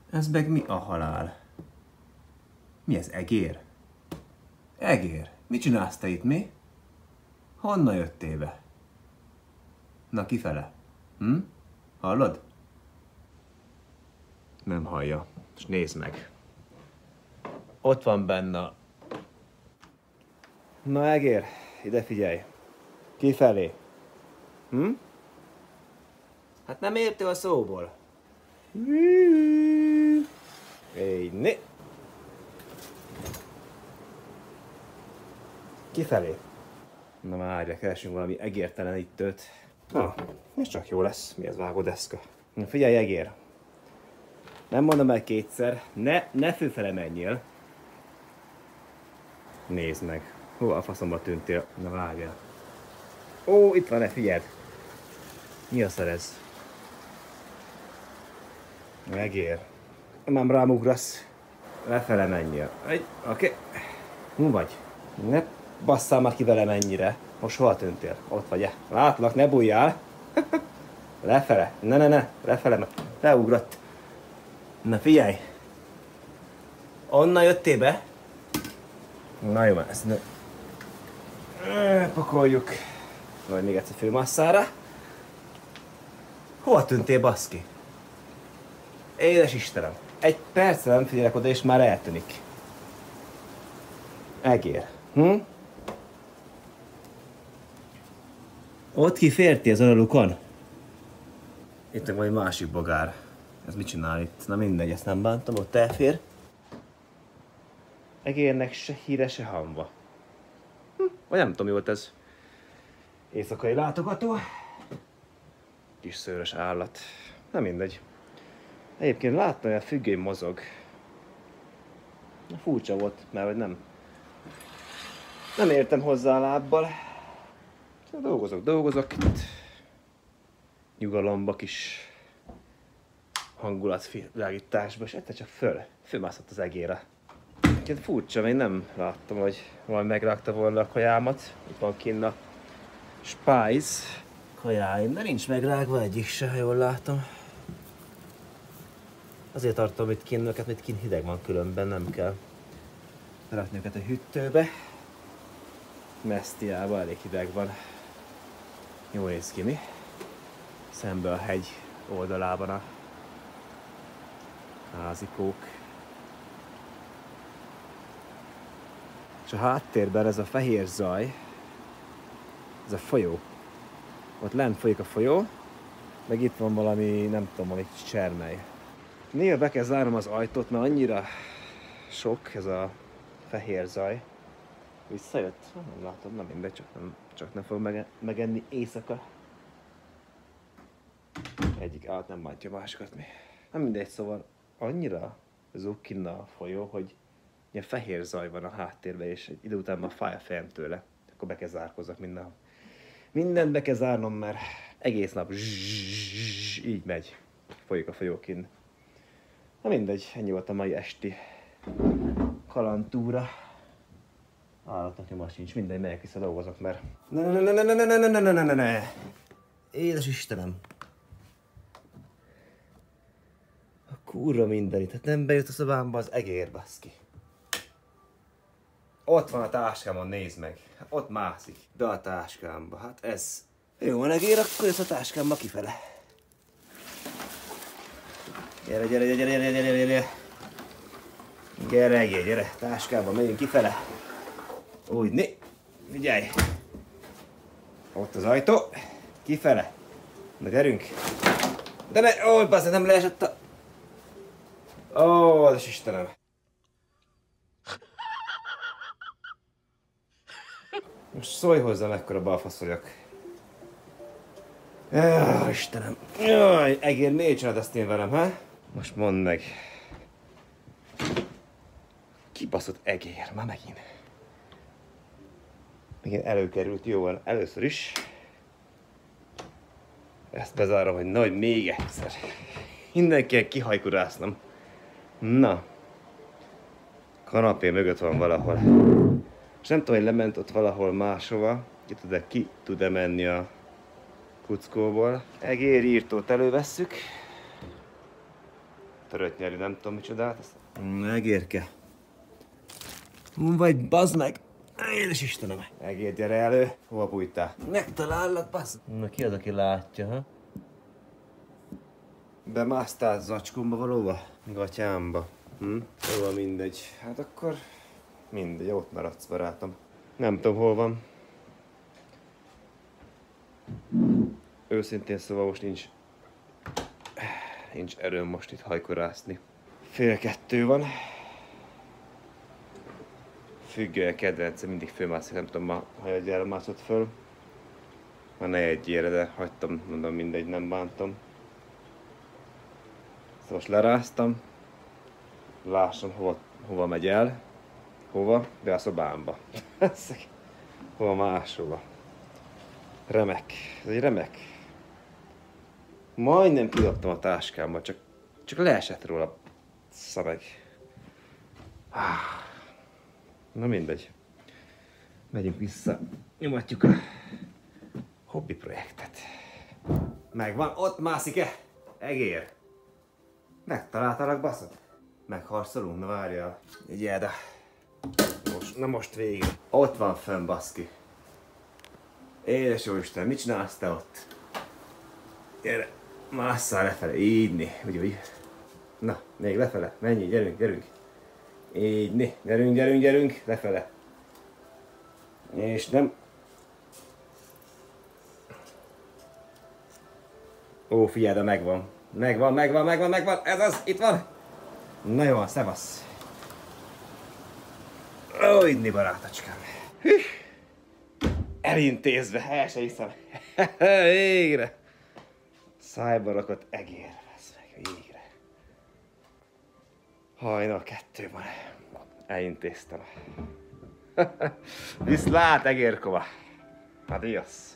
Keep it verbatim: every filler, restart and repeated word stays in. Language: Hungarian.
Ez meg mi a halál? Mi ez, egér? Egér, mit csinálsz te itt, mi? Honnan jöttél be? Na, kifele? Hm? Hallod? Nem hallja. És nézd meg. Ott van benne. Na, egér, ide figyelj. Kifelé. Hm? Hát nem értél a szóból. Éj, né. Kifelé. Na várj, keresünk valami egértelenítőt. Na, ez csak jó lesz. Mi ez, vágódeszka? Na figyelj, egér. Nem mondom el kétszer. Ne, ne főfele menjél. Nézd meg. Hova a faszomba tűntél? Na várjál. Ó, itt van, ne figyeld. Mi a szar ez? Megér. Nem rám ugrasz. Lefele menjél. Egy, oké. Okay. Hú vagy? Ne basszál már ki velem ennyire. Most hol tűntél? Ott vagy-e? Látlak, ne bújjál. Lefele. Ne, ne, ne. Lefele. Leugrott. Na figyelj. Onnan jöttél be? Na jó, ezt ne... Pakoljuk. Vagy még egyszer főmasszára. Hol tűntél, baszki? Édes Istenem. Egy percre nem figyelek oda, és már eltűnik. Egér. Hm? Ott kiférti az alulukon? Itt meg vagy másik bogár. Ez mit csinál itt? Na mindegy, ezt nem bántam, ott elfér. Egérnek se híre, se hamba. Hm, vagy nem tudom, mi volt ez. Éjszakai látogató. Kis szőrös állat. Nem mindegy. Egyébként láttam, hogy a függöny mozog. Furcsa volt, mert hogy nem... Nem értem hozzá a lábbal. Dolgozok, dolgozok itt. Nyugalomba, kis hangulatvilágításba, és egyszer csak föl, fölmászott az egérre. Egyébként furcsa, még nem láttam, hogy valami megrágta volna a kajámat. Itt van kinn a Spice kajáim, de nincs megrágva egyik se, ha jól látom. Azért tartom itt kinn őket, mert kinn hideg van különben, nem kell berakni őket a hűtőbe. Mesztiában elég hideg van. Jól néz ki, mi? Szembe a hegy oldalában a házikók. És a háttérben ez a fehér zaj, ez a folyó. Ott lent folyik a folyó, meg itt van valami, nem tudom, valami csermely. Néha be kell zárnom az ajtót, mert annyira sok ez a fehér zaj. Visszajött? Nem látom, nem mindegy, csak nem, csak nem fog mege megenni éjszaka. Egyik állat nem bántja a másikat mi. Nem mindegy, szóval annyira zúg kinn a folyó, hogy ilyen fehér zaj van a háttérben, és egy idő után már fáj a fejem tőle. Akkor be kell zárkozzak minden. Mindent be kell zárnom, mert egész nap zzzz, így megy. Folyik a folyó kinn. Na mindegy, ennyi volt a mai esti kalandtúra. Állatnak nyoma sincs, mindegy, megyek vissza dolgozok, mert... Ne ne ne ne ne ne ne ne ne ne ne ne. Édes Istenem! A kurva mindenit, hát nem bejött a szobámba az egér, baszki. Ott van a táskámon, nézd meg. Ott mászik, be a táskámba, hát ez... Jó van egér, akkor jössz a táskámba kifele. Gyere, gyere, gyere, gyere, gyere, gyere, gyere. Gyere, egér, gyere, táskába, megyünk kifele. Úgy, né. Figyelj. Ott az ajtó. Kifele. Na gyerünk. De ne, ó, bazd, nem leesett a... Ó, az Istenem. Most szólj hozzá, mekkora balfasz vagyok. Jaj, Istenem. Jaj, egér, miért csinálod ezt én velem, ha? Most mondd meg. Kibaszott egér, már megint. Megint előkerült, jó van, először is. Ezt bezárom, hogy nagy még egyszer. Mindenkinek kihajkurásznom. Na. Kanapé mögött van valahol. És nem tudom, hogy lement ott valahol máshova. Ki tud-e ki tud-e menni a kuckóból. Egérírtót elővesszük. törött nyelű, nem tudom micsodát. Megérke. Vagy bazd meg. Édes Istenem. Egér, gyere elő. Hova bújtál? Megtalállak, bazd. Na ki az, aki látja, ha? Bemásztál zacskomba valóba? Gatyámba. Hm? Jó, mindegy. Hát akkor mindegy, ott maradsz, barátom. Nem tudom, hol van. Őszintén szóval most nincs... Nincs erőm most itt hajkorászni. Fél kettő van. Függően kedvence, mindig fölmászik, nem tudom, ma hajadjára mászott föl. Már ne egyére, de hagytam, mondom, mindegy, nem bántom. Szóval most leráztam. Lássam, hova, hova megy el. Hova? Be a szobámba. Hova máshova. Remek. Ez egy remek. Majdnem kidobtam a táskámba, csak, csak leesett róla szaveg. Na mindegy. Megyünk vissza. Nyomatjuk a hobbi projektet. Megvan, ott mászik-e? Egér. Megtaláltalak, baszod? Megharcolunk, na várjál. Ügyeld a... Most, na most végig. Ott van fönn, baszki. Édes Jóisten, mit csinálsz te ott? Gyere, másszál lefele, ígyni, úgy vagy. Na, még lefele, menjünk, gyerünk, gyerünk. Ígyni, gyerünk, gyerünk, gyerünk, lefele. És nem... Ó, figyeld, megvan. Megvan, megvan, megvan, megvan, ez az, itt van. Na jó, szevasz. Ó, ígyni, barátocskám. Hű. Elintézve, el se hiszem. Végre. Szájba rakott egér lesz meg, végre. Hajnal kettő van. Elintéztem. Viszlát, egérkova. Adios.